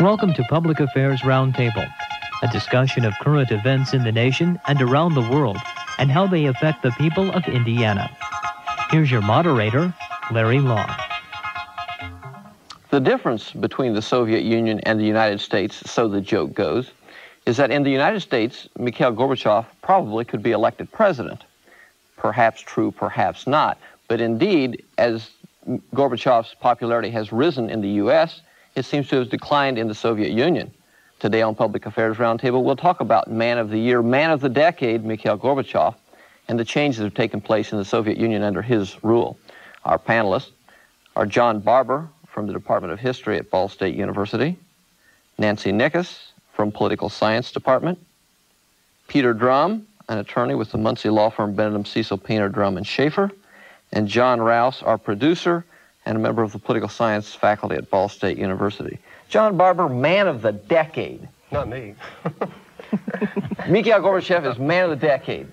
Welcome to Public Affairs Roundtable, a discussion of current events in the nation and around the world and how they affect the people of Indiana. Here's your moderator, Larry Long. The difference between the Soviet Union and the United States, so the joke goes, is that in the United States, Mikhail Gorbachev probably could be elected president. Perhaps true, perhaps not. But indeed, as Gorbachev's popularity has risen in the U.S., it seems to have declined in the Soviet Union. Today on Public Affairs Roundtable, we'll talk about Man of the Year, Man of the Decade, Mikhail Gorbachev, and the changes that have taken place in the Soviet Union under his rule. Our panelists are John Barber from the Department of History at Ball State University, Nancy Nickus from Political Science Department, Peter Drum, an attorney with the Muncie law firm Benedum, Cecil, Painter, Drum, and Schaefer, and John Rouse, our producer and a member of the Political Science faculty at Ball State University. John Barber, Man of the Decade. Not me. Mikhail Gorbachev is Man of the Decade.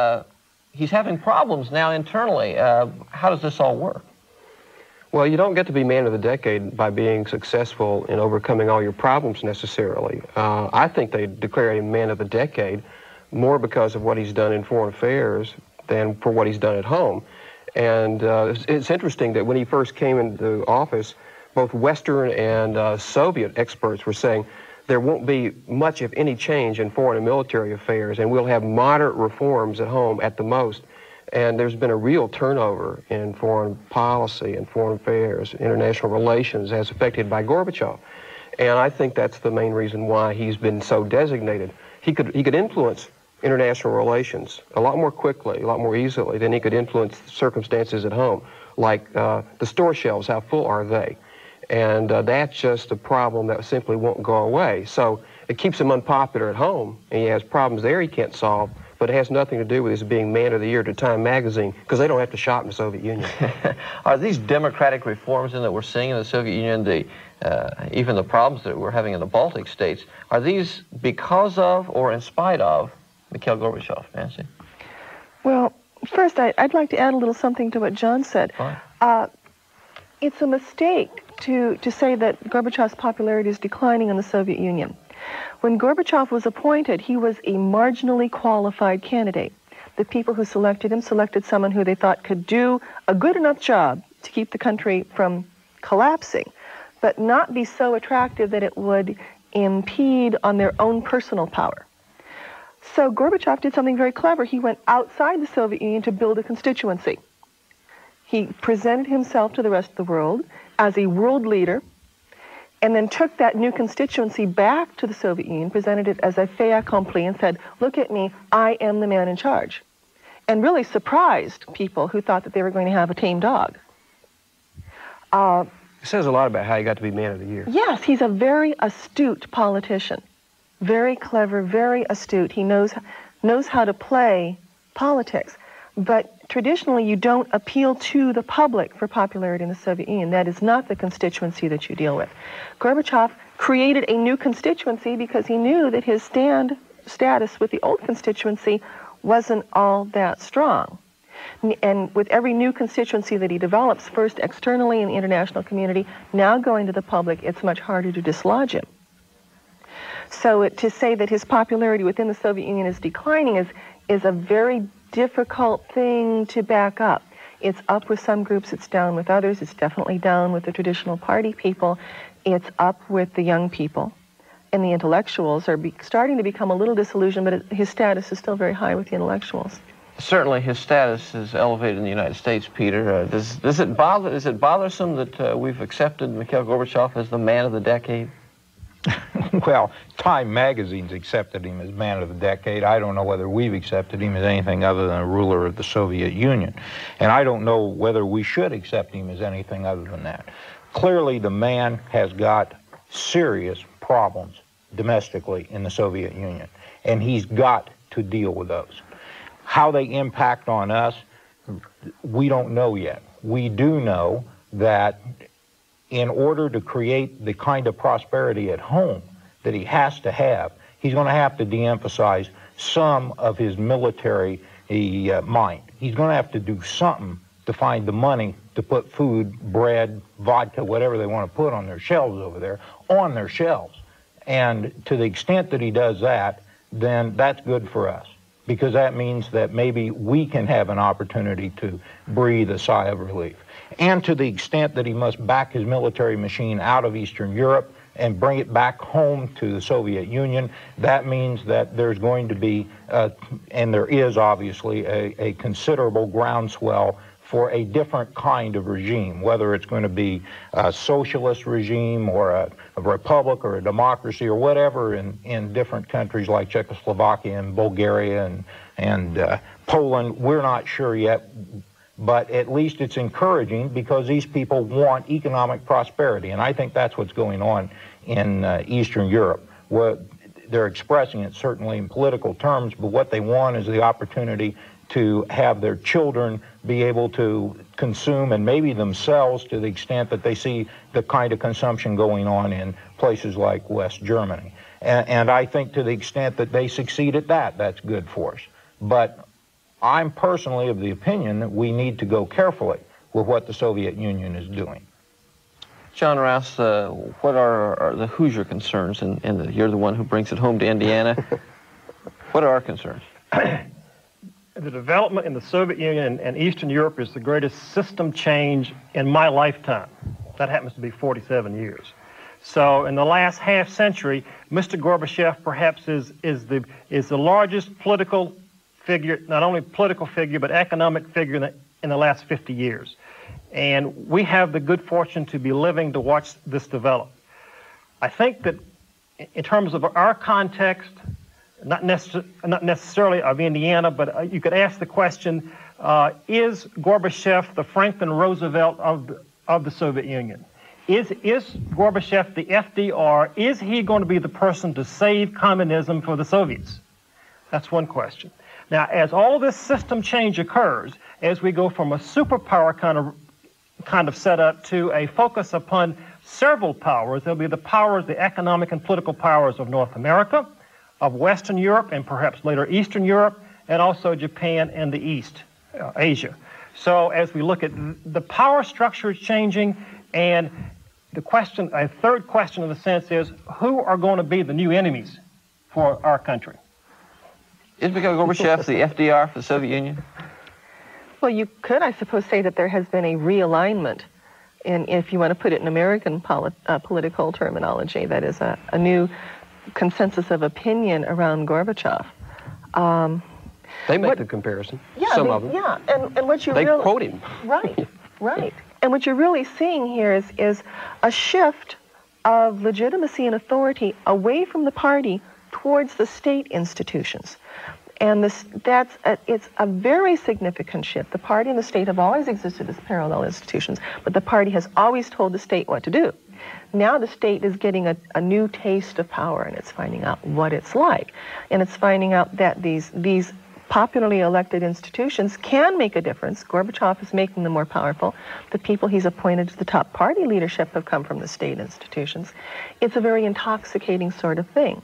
He's having problems now internally. How does this all work? Well, you don't get to be Man of the Decade by being successful in overcoming all your problems necessarily. I think they declare him Man of the Decade more because of what he's done in foreign affairs than for what he's done at home. And it's interesting that when he first came into office, both Western and Soviet experts were saying there won't be much, if any, change in foreign and military affairs, and we'll have moderate reforms at home at the most. And there's been a real turnover in foreign policy and foreign affairs, international relations, as affected by Gorbachev. And I think that's the main reason why he's been so designated. He could influence international relations a lot more quickly, a lot more easily than he could influence circumstances at home, like the store shelves, how full are they? And that's just a problem that simply won't go away. So it keeps him unpopular at home, and he has problems there he can't solve, but it has nothing to do with his being Man of the Year to Time magazine, because they don't have to shop in the Soviet Union. Are these democratic reforms that we're seeing in the Soviet Union, even the problems that we're having in the Baltic states, are these because of or in spite of Mikhail Gorbachev? Nancy? Well, first, I'd like to add a little something to what John said. It's a mistake to say that Gorbachev's popularity is declining in the Soviet Union. When Gorbachev was appointed, he was a marginally qualified candidate. The people who selected him selected someone who they thought could do a good enough job to keep the country from collapsing, but not be so attractive that it would impede on their own personal power. So Gorbachev did something very clever. He went outside the Soviet Union to build a constituency. He presented himself to the rest of the world as a world leader, and then took that new constituency back to the Soviet Union, presented it as a fait accompli, and said, look at me, I am the man in charge. And really surprised people who thought that they were going to have a tame dog. It says a lot about how he got to be Man of the Year. Yes, he's a very astute politician. Very clever, very astute. He knows how to play politics. But traditionally, you don't appeal to the public for popularity in the Soviet Union. That is not the constituency that you deal with. Gorbachev created a new constituency because he knew that his status with the old constituency wasn't all that strong. And with every new constituency that he develops, first externally in the international community, now going to the public, it's much harder to dislodge him. So to say that his popularity within the Soviet Union is declining is a very difficult thing to back up. It's up with some groups, it's down with others. It's definitely down with the traditional party people. It's up with the young people. And the intellectuals are starting to become a little disillusioned, but his status is still very high with the intellectuals. Certainly his status is elevated in the United States, Peter. Is it bothersome that we've accepted Mikhail Gorbachev as the Man of the Decade? Well, Time magazine's accepted him as Man of the Decade. I don't know whether we've accepted him as anything other than a ruler of the Soviet Union. And I don't know whether we should accept him as anything other than that. Clearly, the man has got serious problems domestically in the Soviet Union, and he's got to deal with those. How they impact on us, we don't know yet. We do know that in order to create the kind of prosperity at home that he has to have, he's going to have to de-emphasize some of his military mind. He's going to have to do something to find the money to put food, bread, vodka, whatever they want to put on their shelves over there, on their shelves. And to the extent that he does that, then that's good for us, because that means that maybe we can have an opportunity to breathe a sigh of relief. And to the extent that he must back his military machine out of Eastern Europe and bring it back home to the Soviet Union, that means that there's going to be, and there is obviously, a considerable groundswell for a different kind of regime, whether it's going to be a socialist regime or a republic or a democracy or whatever in different countries like Czechoslovakia and Bulgaria and Poland. We're not sure yet, but at least it's encouraging because these people want economic prosperity, and I think that's what's going on in Eastern Europe. They're expressing it certainly in political terms, but what they want is the opportunity to have their children be able to consume, and maybe themselves, to the extent that they see the kind of consumption going on in places like West Germany. And I think to the extent that they succeed at that, that's good for us. But I'm personally of the opinion that we need to go carefully with what the Soviet Union is doing. John Rouse, what are the Hoosier concerns? And you're the one who brings it home to Indiana. What are our concerns? The development in the Soviet Union and Eastern Europe is the greatest system change in my lifetime. That happens to be 47 years. So in the last half century, Mr. Gorbachev perhaps is the largest political figure, not only political figure, but economic figure in the last 50 years. And we have the good fortune to be living to watch this develop. I think that in terms of our context, not necessarily of Indiana, but you could ask the question, is Gorbachev the Franklin Roosevelt of the Soviet Union? Is Gorbachev the FDR? Is he going to be the person to save communism for the Soviets? That's one question. Now, as all this system change occurs, as we go from a superpower kind of setup to a focus upon several powers, there'll be the powers, the economic and political powers of North America, of Western Europe, and perhaps later Eastern Europe, and also Japan and the East, Asia. So as we look at the power structure is changing, and the question, a third question in the sense is, who are going to be the new enemies for our country? Is Mikhail Gorbachev the FDR for the Soviet Union? Well, you could, I suppose, say that there has been a realignment, if you want to put it in American political terminology, that is a new consensus of opinion around Gorbachev. They make the comparison, yeah, some of them. Yeah, and what you They really... quote him. Right, right. And what you're really seeing here is a shift of legitimacy and authority away from the party towards the state institutions. And it's a very significant shift. The party and the state have always existed as parallel institutions, but the party has always told the state what to do. Now the state is getting a new taste of power, and it's finding out what it's like. And it's finding out that these popularly elected institutions can make a difference. Gorbachev is making them more powerful. The people he's appointed to the top party leadership have come from the state institutions. It's a very intoxicating sort of thing.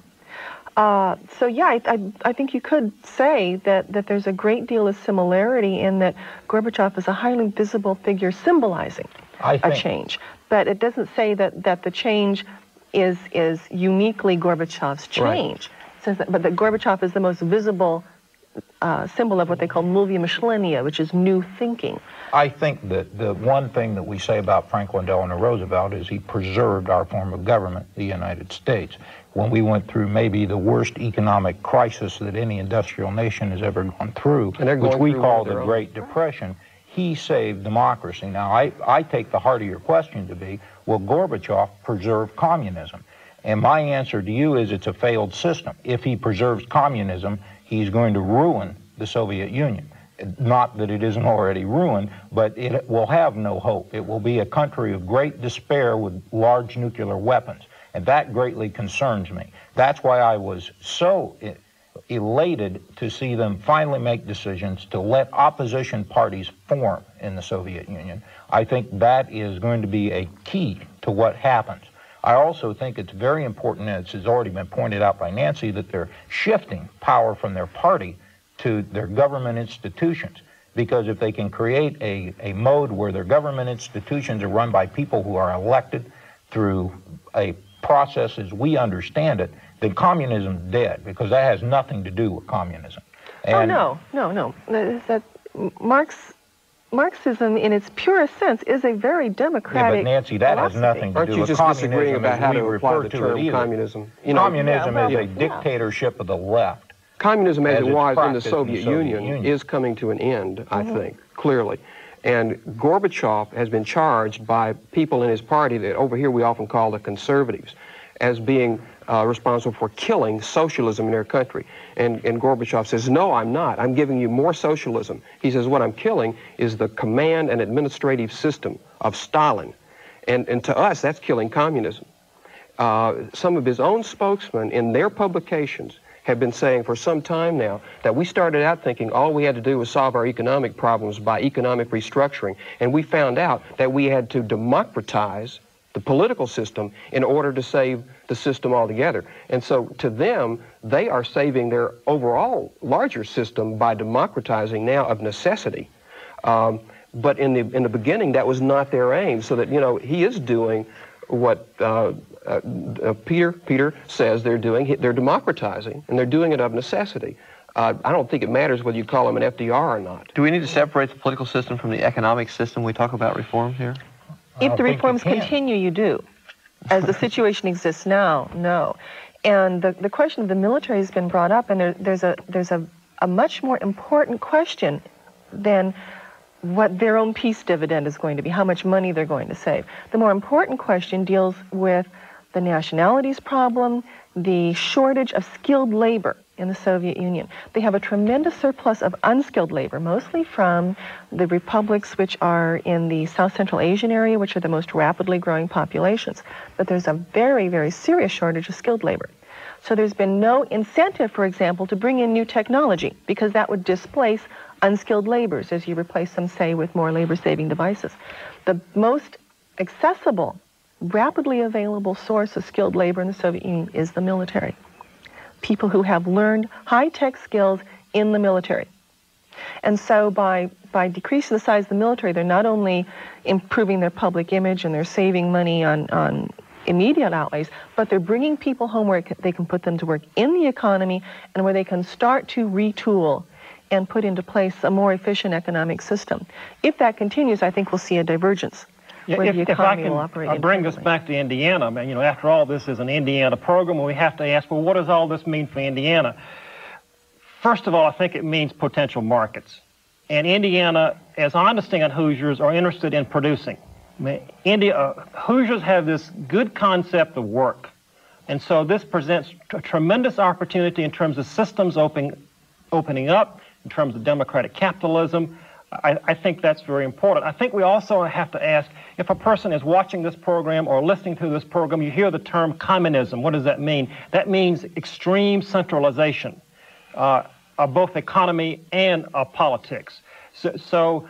So yeah, I think you could say that there's a great deal of similarity in that Gorbachev is a highly visible figure symbolizing a change. But it doesn't say that the change is uniquely Gorbachev's change. Right. It says that, but that Gorbachev is the most visible symbol of what they call novye myshlenie, which is new thinking. I think that the one thing that we say about Franklin Delano Roosevelt is he preserved our form of government, the United States. When we went through maybe the worst economic crisis that any industrial nation has ever gone through, which we call the Great Depression, he saved democracy. Now, I take the heart of your question to be, will Gorbachev preserve communism? And my answer to you is it's a failed system. If he preserves communism, he's going to ruin the Soviet Union. Not that it isn't already ruined, but it will have no hope. It will be a country of great despair with large nuclear weapons. And that greatly concerns me. That's why I was so elated to see them finally make decisions to let opposition parties form in the Soviet Union. I think that is going to be a key to what happens. I also think it's very important, as has already been pointed out by Nancy, that they're shifting power from their party to their government institutions. because if they can create a mode where their government institutions are run by people who are elected through a process as we understand it, then communism's dead, because that has nothing to do with communism. And no. That Marxism, in its purest sense, is a very democratic. Yeah, but Nancy, that philosophy. has nothing to Aren't do you with just communism. disagreeing about how as we to apply refer the to term it either. communism? Communism is well, a dictatorship of the left. Communism, as it it's was in the practiced Soviet Union, is coming to an end, I think, clearly. And Gorbachev has been charged by people in his party that over here we often call the conservatives as being responsible for killing socialism in their country. And Gorbachev says, no, I'm not. I'm giving you more socialism. He says, what I'm killing is the command and administrative system of Stalin. And to us, that's killing communism. Some of his own spokesmen in their publications have been saying for some time now that we started out thinking all we had to do was solve our economic problems by economic restructuring, and we found out that we had to democratize the political system in order to save the system altogether. And so to them, they are saving their overall larger system by democratizing now of necessity. But in the beginning, that was not their aim, so that, you know, he is doing what Peter says they're doing. They're democratizing, and they're doing it of necessity. I don't think it matters whether you call him an FDR or not. Do we need to separate the political system from the economic system when we talk about reforms here? If the reforms continue, you do. As the situation exists now, no. And the question of the military has been brought up, and there's a much more important question than what their own peace dividend is going to be, how much money they're going to save. The more important question deals with the nationalities problem, the shortage of skilled labor in the Soviet Union. They have a tremendous surplus of unskilled labor, mostly from the republics which are in the South Central Asian area, which are the most rapidly growing populations. But there's a very, very serious shortage of skilled labor. So there's been no incentive, for example, to bring in new technology, because that would displace unskilled laborers as you replace them, say, with more labor-saving devices. The most accessible, rapidly available source of skilled labor in the Soviet Union is the military. People who have learned high-tech skills in the military. And so by decreasing the size of the military, they're not only improving their public image and they're saving money on immediate outlays, but they're bringing people home where they can put them to work in the economy and where they can start to retool and put into place a more efficient economic system. If that continues, I think we'll see a divergence. Yeah, where the if I economy will operate can bring this back to Indiana, I mean, you know, after all, this is an Indiana program, and we have to ask, well, what does all this mean for Indiana? First of all, I think it means potential markets. And Indiana, as I understand, Hoosiers are interested in producing. I mean, Hoosiers have this good concept of work. And so this presents a tremendous opportunity in terms of systems opening up, in terms of democratic capitalism. I think that's very important. I think we also have to ask, if a person is watching this program or listening to this program, you hear the term communism. What does that mean? That means extreme centralization of both economy and of politics. So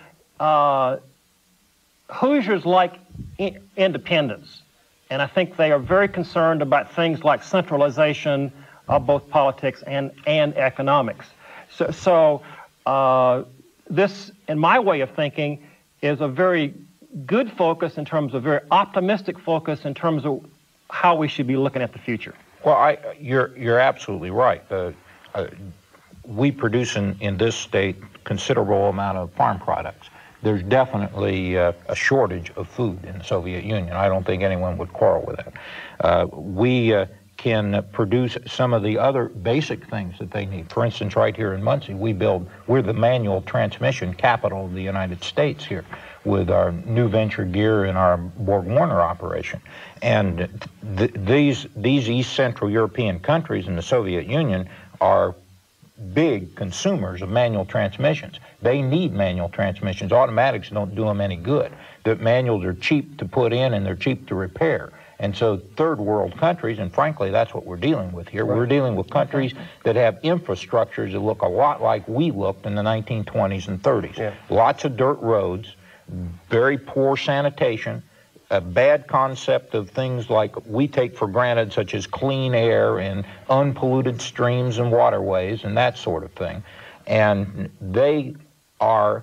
Hoosiers like independence, and I think they are very concerned about things like centralization of both politics and economics. So this, in my way of thinking, is a very good focus in terms of very optimistic focus in terms of how we should be looking at the future. Well, you're absolutely right. We produce in this state considerable amount of farm products. There's definitely a shortage of food in the Soviet Union. I don't think anyone would quarrel with that. We can produce some of the other basic things that they need. For instance, right here in Muncie, we're the manual transmission capital of the United States here with our new venture gear and our Borg-Warner operation. And these East Central European countries in the Soviet Union are big consumers of manual transmissions. They need manual transmissions. Automatics don't do them any good. The manuals are cheap to put in and they're cheap to repair. And so third world countries, and frankly, that's what we're dealing with here. Right. We're dealing with countries that have infrastructures that look a lot like we looked in the 1920s and 30s. Yeah. Lots of dirt roads, very poor sanitation, a bad concept of things like we take for granted, such as clean air and unpolluted streams and waterways and that sort of thing. And they are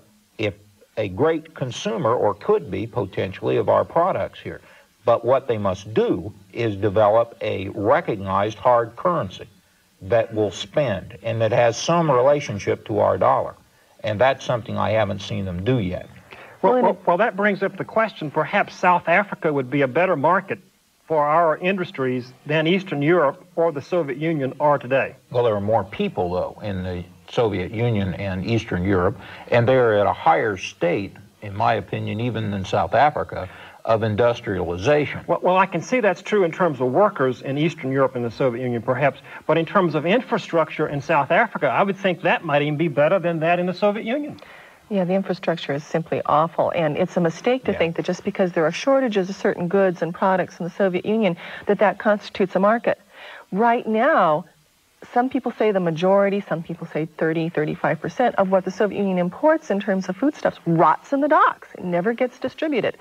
a great consumer, or could be potentially, of our products here. But what they must do is develop a recognized hard currency that will spend and that has some relationship to our dollar. And that's something I haven't seen them do yet. Well, that brings up the question, perhaps South Africa would be a better market for our industries than Eastern Europe or the Soviet Union are today. Well, there are more people, though, in the Soviet Union and Eastern Europe, and they're at a higher state, in my opinion, even than South Africa, of industrialization. Well, I can see that's true in terms of workers in Eastern Europe and the Soviet Union, perhaps, but in terms of infrastructure in South Africa, I would think that might even be better than that in the Soviet Union. Yeah, the infrastructure is simply awful, and it's a mistake to think that just because there are shortages of certain goods and products in the Soviet Union, that constitutes a market. Right now, some people say the majority, some people say 35% of what the Soviet Union imports in terms of foodstuffs rots in the docks. It never gets distributed.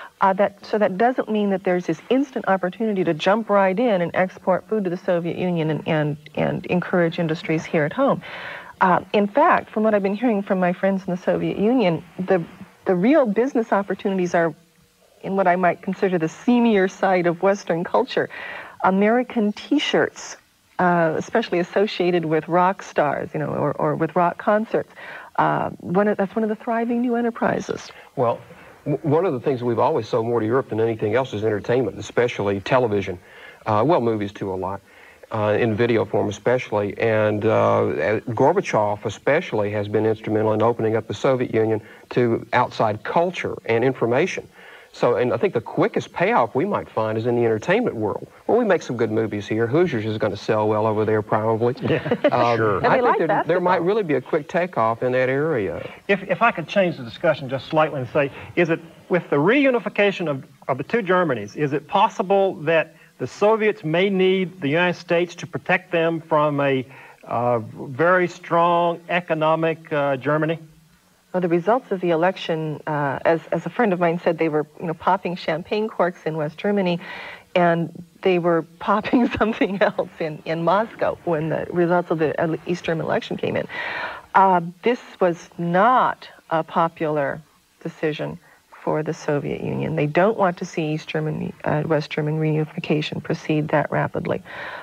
So that doesn't mean that there's this instant opportunity to jump right in and export food to the Soviet Union and encourage industries here at home. In fact, from what I've been hearing from my friends in the Soviet Union, the real business opportunities are in what I might consider the seamier side of Western culture. American T-shirts, especially associated with rock stars, or with rock concerts. That's one of the thriving new enterprises. Well, one of the things that we've always sold more to Europe than anything else is entertainment, especially television. Well, movies too, a lot. In video form especially, and Gorbachev especially has been instrumental in opening up the Soviet Union to outside culture and information. So, and I think the quickest payoff we might find is in the entertainment world. Well, we make some good movies here. Hoosiers is going to sell well over there, probably. Yeah. Sure. I think there might really be a quick takeoff in that area. If I could change the discussion just slightly and say, is it, with the reunification of the two Germanys, is it possible that the Soviets may need the United States to protect them from a very strong economic Germany? Well, the results of the election, as a friend of mine said, they were popping champagne corks in West Germany, and they were popping something else in Moscow when the results of the East German election came in. This was not a popular decision for the Soviet Union. They don't want to see East German, West German reunification proceed that rapidly.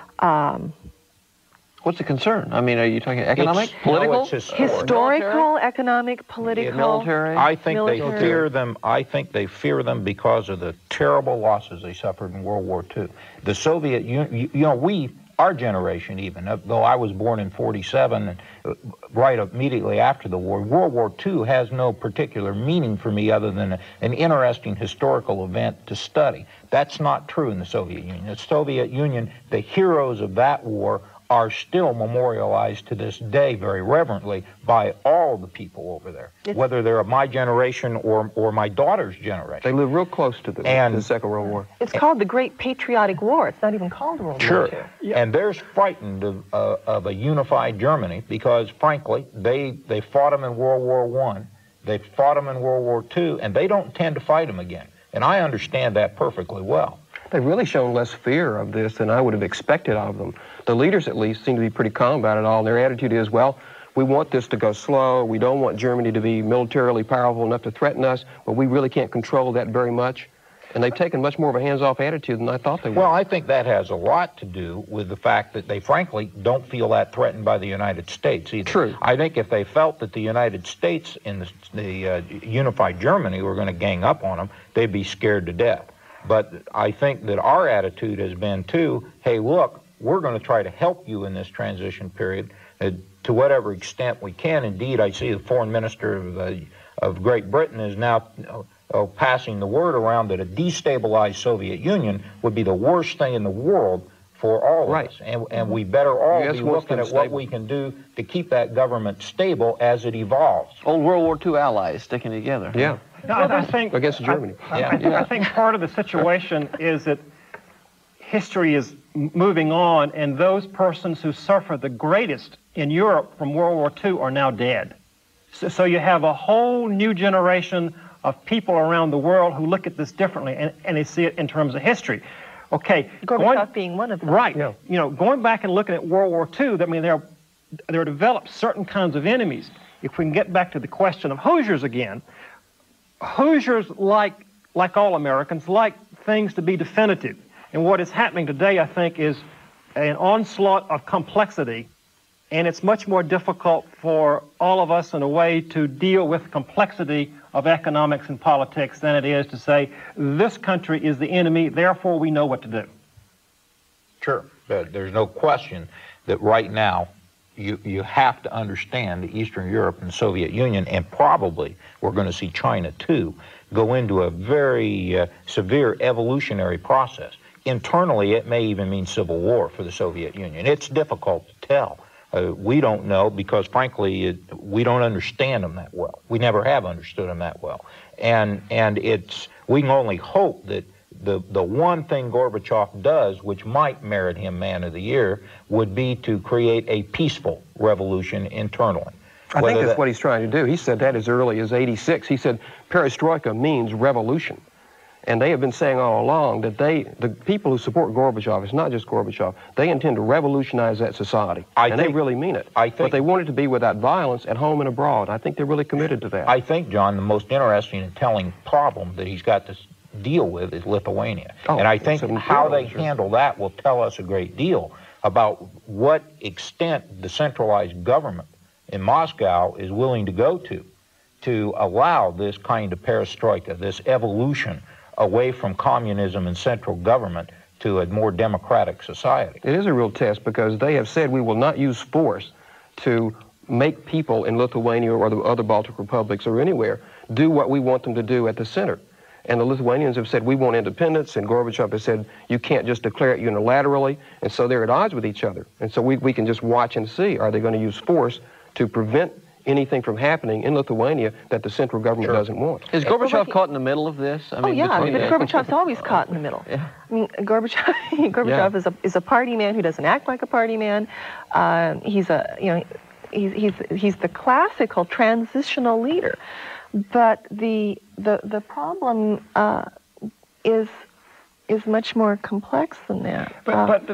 What's the concern? I mean, are you talking economic, political? Historical, economic, political, military? I think they fear them. I think they fear them because of the terrible losses they suffered in World War II. The Soviet Union, our generation even, though I was born in '47, right immediately after the war, World War II has no particular meaning for me other than an interesting historical event to study. That's not true in the Soviet Union. The Soviet Union, the heroes of that war are still memorialized to this day very reverently by all the people over there, whether they're of my generation or my daughter's generation. They live real close to the Second World War. It's called the Great Patriotic War. It's not even called World War II. Sure. And they're frightened of a unified Germany because, frankly, they fought them in World War I, they fought them in World War II, and they don't intend to fight them again. And I understand that perfectly well. They've really shown less fear of this than I would have expected of them. The leaders, at least, seem to be pretty calm about it all. Their attitude is, well, we want this to go slow. We don't want Germany to be militarily powerful enough to threaten us, but we really can't control that very much. And they've taken much more of a hands-off attitude than I thought they would. Well, I think that has a lot to do with the fact that they, frankly, don't feel that threatened by the United States either. True. I think if they felt that the United States and the unified Germany were going to gang up on them, they'd be scared to death. But I think that our attitude has been, too, hey, look, we're going to try to help you in this transition period to whatever extent we can. Indeed, I see the foreign minister of Great Britain is now passing the word around that a destabilized Soviet Union would be the worst thing in the world for all of us. And we better all be looking at what we can do to keep that government stable as it evolves. Old World War II allies sticking together. Yeah. No, I think against Germany. I think part of the situation is that history is moving on, and those persons who suffered the greatest in Europe from World War II are now dead. So you have a whole new generation of people around the world who look at this differently, and they see it in terms of history. Okay, Gorbachev being one of them. Right. Yeah. Going back and looking at World War II, I mean, there are developed certain kinds of enemies. if we can get back to the question of Hoosiers again, Hoosiers, like all Americans, like things to be definitive. And what is happening today, I think, is an onslaught of complexity, and it's much more difficult for all of us in a way to deal with complexity of economics and politics than it is to say, this country is the enemy, therefore we know what to do. Sure, but there's no question that right now you have to understand that Eastern Europe and the Soviet Union, and probably we're going to see China too, go into a very severe evolutionary process. Internally, it may even mean civil war for the Soviet Union. It's difficult to tell. We don't know because, frankly, we don't understand them that well. We never have understood them that well. And we can only hope that the one thing Gorbachev does, which might merit him Man of the Year, would be to create a peaceful revolution internally. I think that's what he's trying to do. He said that as early as '86. He said perestroika means revolution. And they have been saying all along that the people who support Gorbachev, it's not just Gorbachev, they intend to revolutionize that society. They really mean it. But they want it to be without violence at home and abroad. I think they're really committed to that. I think, John, the most interesting and telling problem that he's got to deal with is Lithuania. And I think how they handle that will tell us a great deal about what extent the centralized government in Moscow is willing to go to allow this kind of perestroika, this evolution away from communism and central government to a more democratic society. It is a real test because they have said we will not use force to make people in Lithuania or the other Baltic republics or anywhere do what we want them to do at the center. And the Lithuanians have said we want independence, and Gorbachev has said you can't just declare it unilaterally, and so they're at odds with each other. And so we can just watch and see, are they going to use force to prevent anything from happening in Lithuania that the central government doesn't want. Is Gorbachev caught in the middle of this? I mean, Gorbachev's always caught in the middle. Yeah. I mean, Gorbachev is a party man who doesn't act like a party man. He's the classical transitional leader. But the problem is much more complex than that. But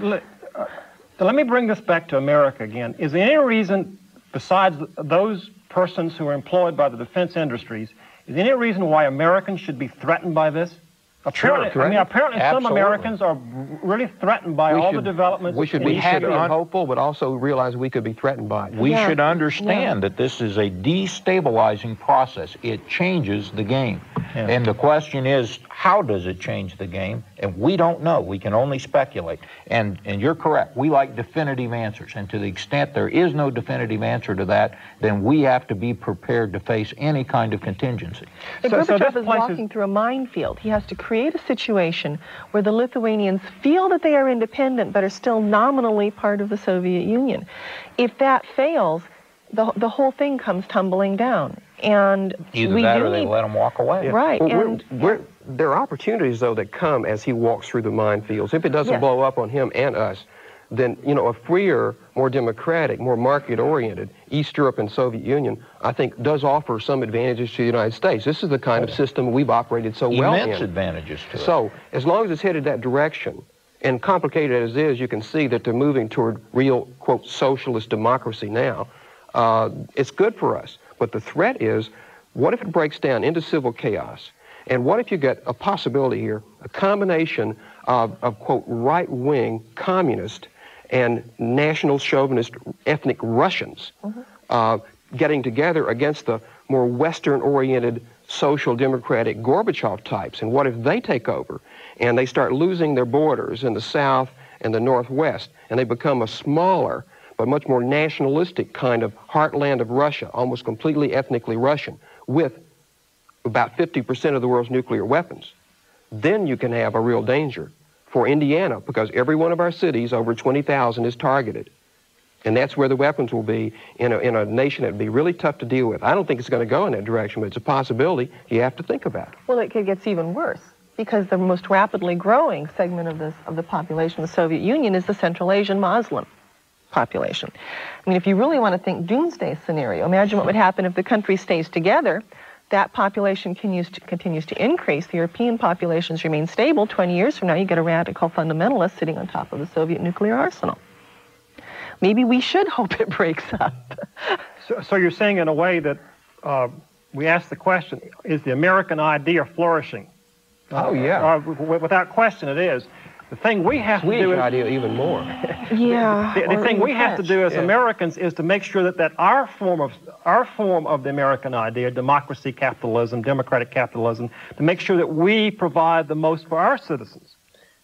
let me bring this back to America again. Is there any reason, besides those persons who are employed by the defense industries, is there any reason why Americans should be threatened by this? Apparently, apparently some Americans are really threatened by all the developments. We should be happy and hopeful, but also realize we could be threatened by it. We should understand that this is a destabilizing process. It changes the game. Yeah. And the question is, how does it change the game? And we don't know. We can only speculate. And you're correct. We like definitive answers. And to the extent there is no definitive answer to that, then we have to be prepared to face any kind of contingency. Gorbachev is walking through a minefield. He has to create a situation where the Lithuanians feel that they are independent but are still nominally part of the Soviet Union. If that fails, the whole thing comes tumbling down. And either that or they let them walk away. Yeah. Right. Well, there are opportunities, though, that come as he walks through the minefields. If it doesn't blow up on him and us, then, you know, a freer, more democratic, more market-oriented East Europe and Soviet Union, I think, does offer some advantages to the United States. This is the kind of system we've operated so well in. Immense advantages to it. So, as long as it's headed that direction, and complicated as it is, you can see that they're moving toward real, quote, socialist democracy now. It's good for us. But the threat is, what if it breaks down into civil chaos? And what if you get a possibility here, a combination of quote, right-wing communist and national chauvinist ethnic Russians getting together against the more Western-oriented social democratic Gorbachev types? And what if they take over and they start losing their borders in the South and the Northwest, and they become a smaller but much more nationalistic kind of heartland of Russia, almost completely ethnically Russian, with about 50% of the world's nuclear weapons? Then you can have a real danger for Indiana, because every one of our cities, over 20,000, is targeted. And that's where the weapons will be in a nation that would be really tough to deal with. I don't think it's going to go in that direction, but it's a possibility you have to think about. Well, it gets even worse, because the most rapidly growing segment of the population of the Soviet Union is the Central Asian Muslim population. I mean, if you really want to think doomsday scenario, imagine what would happen if the country stays together. That population continues to increase. The European populations remain stable. 20 years from now, you get a radical fundamentalist sitting on top of the Soviet nuclear arsenal. Maybe we should hope it breaks up. So you're saying in a way that we ask the question, is the American idea flourishing? Oh, yeah. Without question, it is. The thing we have to do Swedish is, idea even more. Yeah. the thing we have to do as Yeah. Americans is to make sure that our form of the American idea, democracy, capitalism, democratic capitalism, to make sure that we provide the most for our citizens.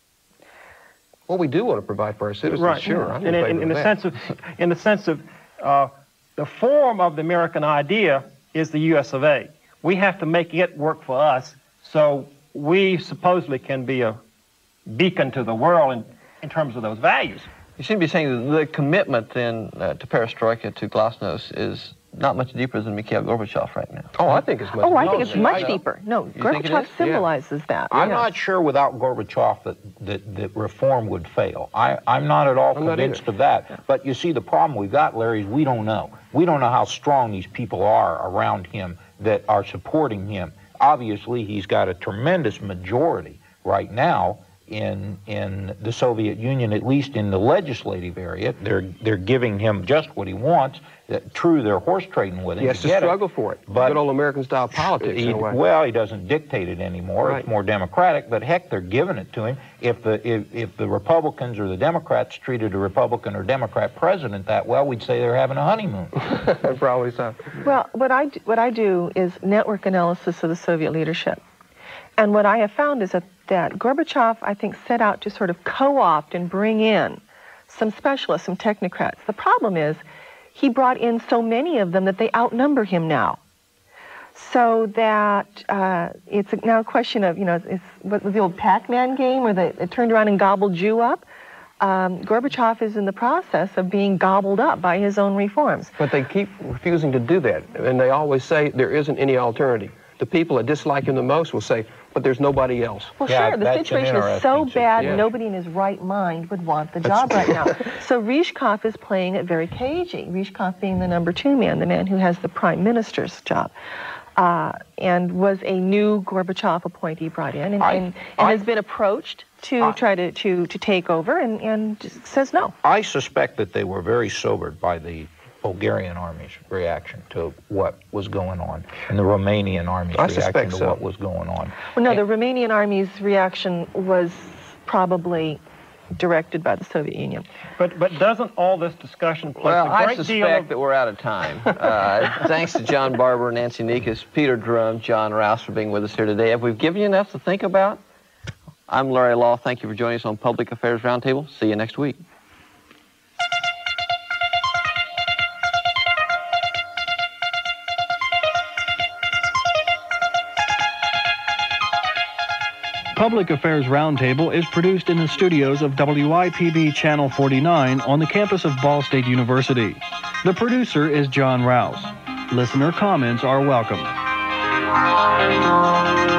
Well, we do want to provide for our citizens, Right. sure. I'm in favor of that. the sense of the form of the American idea is the U.S. of A. We have to make it work for us, so we supposedly can be a beacon to the world in terms of those values. You seem to be saying that the commitment then to perestroika, to glasnost, is not much deeper than Mikhail Gorbachev right now. Oh, I think it's much Oh, I deeper think it's than much that. deeper. No, think it Gorbachev is? symbolizes that. I'm Yeah. not sure without Gorbachev that reform would fail. I'm not at all I'm not convinced either. of that. But you see, the problem we've got, Larry, is we don't know. We don't know how strong these people are around him that are supporting him. Obviously, he's got a tremendous majority right now in the Soviet Union, at least in the legislative area. They're giving him just what he wants. True, they're horse trading with him. He has to get struggle for it. But Good old American-style politics, in a way. Well, he doesn't dictate it anymore. Right. It's more democratic. But heck, they're giving it to him. If the Republicans or the Democrats treated a Republican or Democrat president that well, we'd say they're having a honeymoon. Probably so. Well, what I do is network analysis of the Soviet leadership. And what I have found is that Gorbachev, I think, set out to sort of co-opt and bring in some specialists, some technocrats. The problem is he brought in so many of them that they outnumber him now. So that it's now a question of, it's what was the old Pac-Man game where it turned around and gobbled you up? Gorbachev is in the process of being gobbled up by his own reforms. But they keep refusing to do that. And they always say there isn't any alternative. The people that dislike him the most will say, but there's nobody else. Well, Yeah, sure, the that's an situation is so interesting bad, yeah. nobody in his right mind would want the job right now. So Ryzhkov is playing it very cagey, Ryzhkov being the number 2 man, the man who has the prime minister's job, and was a new Gorbachev appointee brought in, and has been approached to try to take over, and just says no. I suspect that they were very sobered by the Bulgarian army's reaction to what was going on, and the Romanian army's reaction to what was going on. Well, no, the Romanian army's reaction was probably directed by the Soviet Union. But doesn't all this discussion place Well, a I great deal suspect of... that we're out of time. Thanks to John Barber, Nancy Nikas, Peter Drum, John Rouse for being with us here today. Have we given you enough to think about? I'm Larry Law. Thank you for joining us on Public Affairs Roundtable. See you next week. Public Affairs Roundtable is produced in the studios of WIPB Channel 49 on the campus of Ball State University. The producer is John Rouse. Listener comments are welcome.